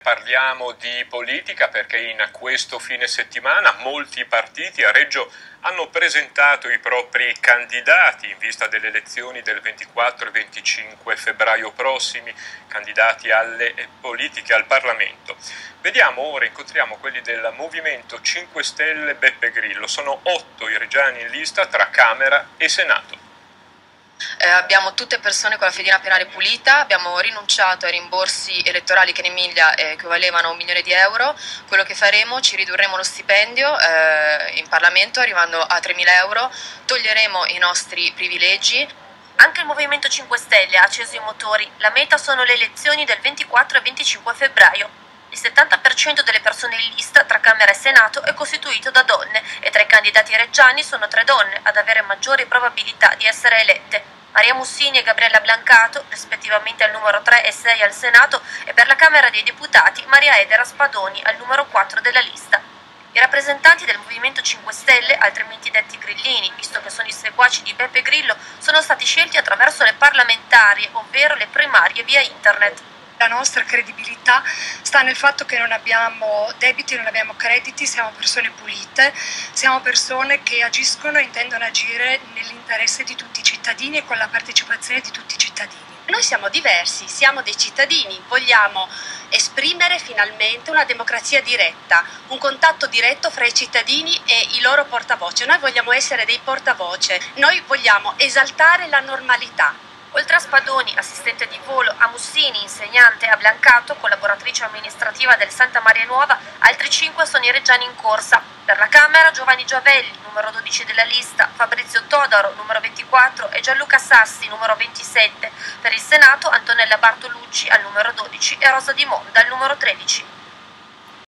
Parliamo di politica perché in questo fine settimana molti partiti a Reggio hanno presentato i propri candidati in vista delle elezioni del 24 e 25 febbraio prossimi, candidati alle politiche al Parlamento. Vediamo ora, incontriamo quelli del Movimento 5 Stelle Beppe Grillo. Sono 8 i reggiani in lista tra Camera e Senato. Abbiamo tutte persone con la fedina penale pulita, abbiamo rinunciato ai rimborsi elettorali che in Emilia equivalevano a 1 milione di euro. Quello che faremo, ci ridurremo lo stipendio in Parlamento arrivando a 3.000 euro, toglieremo i nostri privilegi. Anche il Movimento 5 Stelle ha acceso i motori, la meta sono le elezioni del 24 e 25 febbraio. Il 70% delle persone in lista tra Camera e Senato è costituito da donne e tra i candidati reggiani sono 3 donne ad avere maggiori probabilità di essere elette. Maria Mussini e Gabriella Blancato, rispettivamente al numero 3 e 6 al Senato, e per la Camera dei Deputati Maria Edera Spadoni al numero 4 della lista. I rappresentanti del Movimento 5 Stelle, altrimenti detti grillini, visto che sono i seguaci di Beppe Grillo, sono stati scelti attraverso le parlamentari, ovvero le primarie via internet. La nostra credibilità sta nel fatto che non abbiamo debiti, non abbiamo crediti, siamo persone pulite, siamo persone che agiscono e intendono agire nell'interesse di tutti i cittadini e con la partecipazione di tutti i cittadini. Noi siamo diversi, siamo dei cittadini, vogliamo esprimere finalmente una democrazia diretta, un contatto diretto fra i cittadini e i loro portavoce. Noi vogliamo essere dei portavoce, noi vogliamo esaltare la normalità. Oltre a Spadoni, assistente di volo, a Mussini, insegnante, a Blancato, collaboratrice amministrativa del Santa Maria Nuova, altri 5 sono i reggiani in corsa. Per la Camera Giovanni Giovelli, numero 12 della lista, Fabrizio Todaro, numero 24 e Gianluca Sassi, numero 27. Per il Senato Antonella Bartolucci al numero 12 e Rosa Di Monda al numero 13.